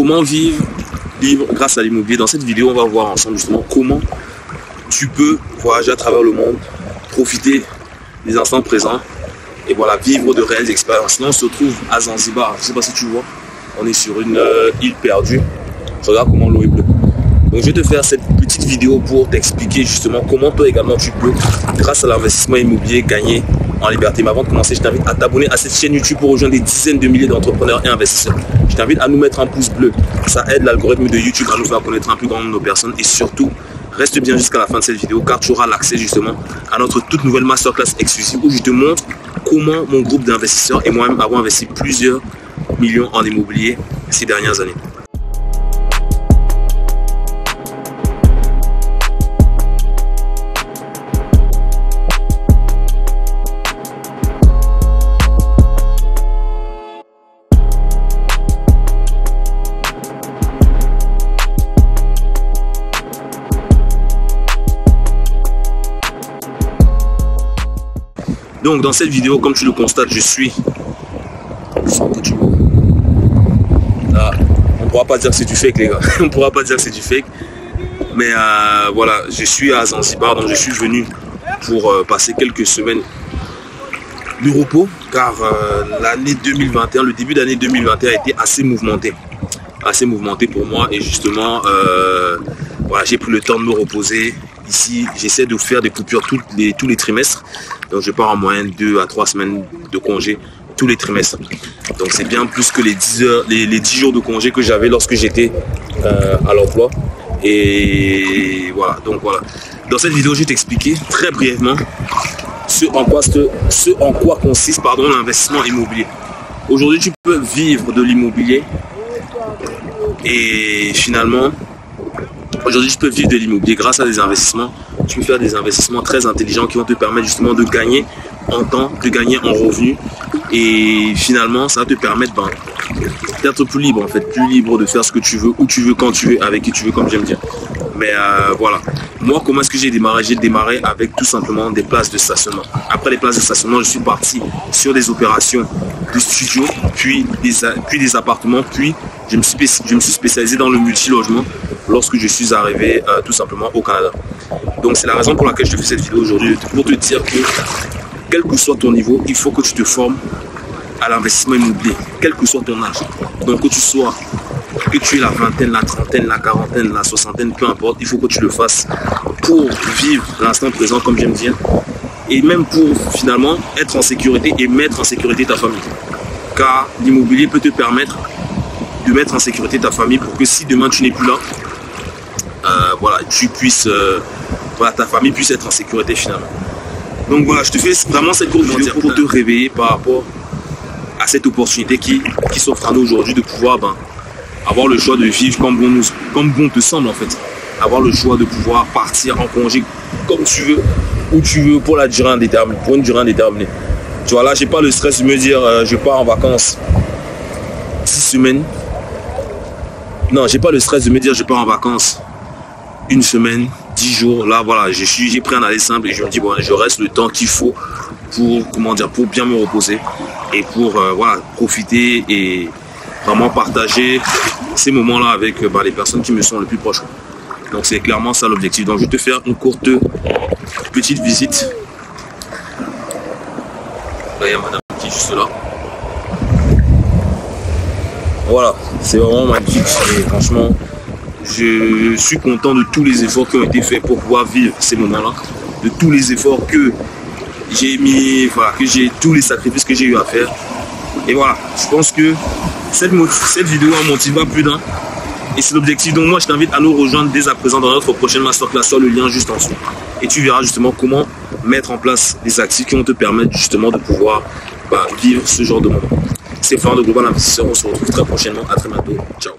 Comment vivre libre grâce à l'immobilier? Dans cette vidéo, on va voir ensemble justement comment tu peux voyager à travers le monde, profiter des instants présents et voilà, vivre de réelles expériences. Là, on se trouve à Zanzibar. Je ne sais pas si tu vois, on est sur une île perdue. Regarde comment l'eau est bleue. Donc, je vais te faire cette petite vidéo pour t'expliquer justement comment toi également tu peux, grâce à l'investissement immobilier, gagner en liberté. Mais avant de commencer, je t'invite à t'abonner à cette chaîne YouTube pour rejoindre des dizaines de milliers d'entrepreneurs et investisseurs. Je t'invite à nous mettre un pouce bleu. Ça aide l'algorithme de YouTube à nous faire connaître un plus grand nombre de personnes. Et surtout, reste bien jusqu'à la fin de cette vidéo car tu auras l'accès justement à notre toute nouvelle masterclass exclusive où je te montre comment mon groupe d'investisseurs et moi-même avons investi plusieurs millions en immobilier ces dernières années. Donc dans cette vidéo, comme tu le constates, je suis... Là, on ne pourra pas dire que c'est du fake les gars, on ne pourra pas dire que c'est du fake. Mais voilà, je suis à Zanzibar, donc je suis venu pour passer quelques semaines de repos. Car l'année 2021, le début d'année 2021 a été assez mouvementé pour moi. Et justement, voilà, j'ai pris le temps de me reposer. Ici, j'essaie de faire des coupures tous les trimestres. Donc, je pars en moyenne 2 à 3 semaines de congé tous les trimestres. Donc, c'est bien plus que les 10 jours de congé que j'avais lorsque j'étais à l'emploi. Et voilà, donc voilà. Dans cette vidéo, je vais t'expliquer très brièvement ce en quoi consiste l'investissement immobilier. Aujourd'hui, tu peux vivre de l'immobilier et finalement... Aujourd'hui, tu peux vivre de l'immobilier grâce à des investissements. Tu peux faire des investissements très intelligents qui vont te permettre justement de gagner en temps, de gagner en revenus. Et finalement, ça va te permettre d'être plus libre en fait, plus libre de faire ce que tu veux, où tu veux, quand tu veux, avec qui tu veux, comme j'aime dire. Mais voilà. Moi, comment est-ce que j'ai démarré? J'ai démarré avec tout simplement des places de stationnement. Après les places de stationnement, je suis parti sur des opérations de studio, puis des appartements, puis je me suis spécialisé dans le multi-logement lorsque je suis arrivé tout simplement au Canada. Donc c'est la raison pour laquelle je te fais cette vidéo aujourd'hui, pour te dire que quel que soit ton niveau, il faut que tu te formes à l'investissement immobilier, quel que soit ton âge. Donc que tu aies la vingtaine, la trentaine, la quarantaine, la soixantaine, peu importe, il faut que tu le fasses pour vivre l'instant présent comme j'aime dire, et même pour finalement être en sécurité et mettre en sécurité ta famille. Car l'immobilier peut te permettre de mettre en sécurité ta famille pour que si demain tu n'es plus là, voilà, tu puisses, voilà, ta famille puisse être en sécurité finalement. Donc voilà, je te fais vraiment cette courte vidéo pour te réveiller par rapport à cette opportunité qui s'offre à nous aujourd'hui de pouvoir avoir le choix de vivre comme bon te semble en fait. Avoir le choix de pouvoir partir en congé comme tu veux, où tu veux, pour une durée indéterminée. Tu vois, là, j'ai pas le stress de me dire je pars en vacances 6 semaines. Non, j'ai pas le stress de me dire je pars en vacances 1 semaine, 10 jours. Là, voilà, j'ai pris un aller simple et je me dis bon, je reste le temps qu'il faut pour bien me reposer et pour voilà, profiter et vraiment partager ces moments-là avec les personnes qui me sont le plus proches. Donc c'est clairement ça l'objectif. Donc je vais te faire une courte petite visite. Là, il y a madame qui est juste là. Voilà, c'est vraiment magnifique et franchement, je suis content de tous les efforts qui ont été faits pour pouvoir vivre ces moments-là, de tous les efforts que j'ai mis, voilà, tous les sacrifices que j'ai eu à faire. Et voilà, je pense que cette vidéo a motivé plus d'un et c'est l'objectif. Donc moi, je t'invite à nous rejoindre dès à présent dans notre prochaine masterclass sur le lien juste en dessous. Et tu verras justement comment mettre en place des actifs qui vont te permettre justement de pouvoir vivre ce genre de moment. C'est Florent de Global Investisseur, on se retrouve très prochainement, à très bientôt, ciao.